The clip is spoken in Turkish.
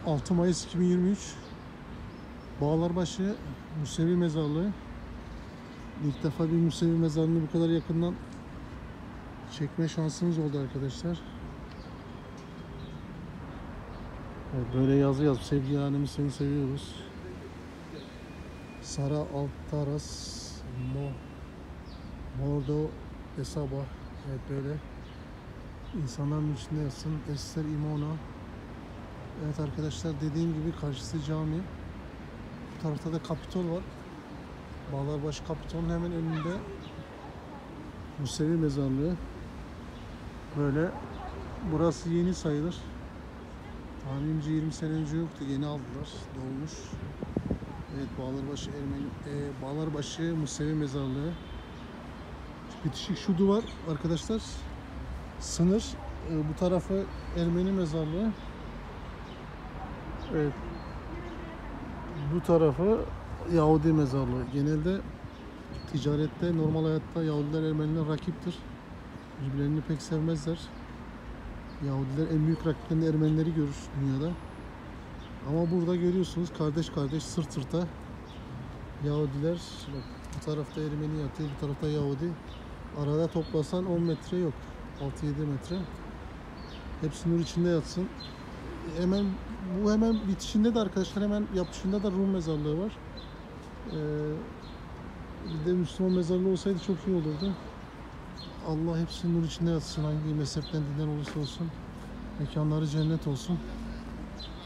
6 Mayıs 2023 Bağlarbaşı Musevi Mezarlığı. İlk defa bir Musevi mezarlığını bu kadar yakından çekme şansımız oldu arkadaşlar. Evet, böyle yazı yazıp sevgili annemiz seni seviyoruz. Sara Altaras Mordo Esaba. Evet, böyle insanların içinde yazsın. Ester Imona. Evet arkadaşlar, dediğim gibi karşısı cami. Bu tarafta da Kapitol var. Bağlarbaşı Kapitol'un hemen önünde Musevi Mezarlığı. Böyle burası yeni sayılır. Tahminimce 20 sene önce yoktu. Yeni aldılar. Dolmuş. Evet, Bağlarbaşı Musevi Mezarlığı. Bitişik şu duvar arkadaşlar. Sınır. Bu tarafı Ermeni mezarlığı. Evet. Bu tarafı Yahudi mezarlığı. Genelde ticarette, normal hayatta Yahudiler Ermeniler rakiptir. Birbirlerini pek sevmezler. Yahudiler en büyük rakiplerini Ermenileri görür dünyada. Ama burada görüyorsunuz kardeş kardeş, sırt sırta Yahudiler. Bak, bu tarafta Ermeni yatıyor, bu tarafta Yahudi. Arada toplasan 10 metre yok. 6-7 metre. Hepsi nur içinde yatsın. Hemen bitişinde de arkadaşlar, hemen yapışında da Rum mezarlığı var. Bir de Müslüman mezarlığı olsaydı çok iyi olurdu. Allah hepsinin nur içinde yatsın. Hangi mezhepten, dinden olursa olsun. Mekanları cennet olsun.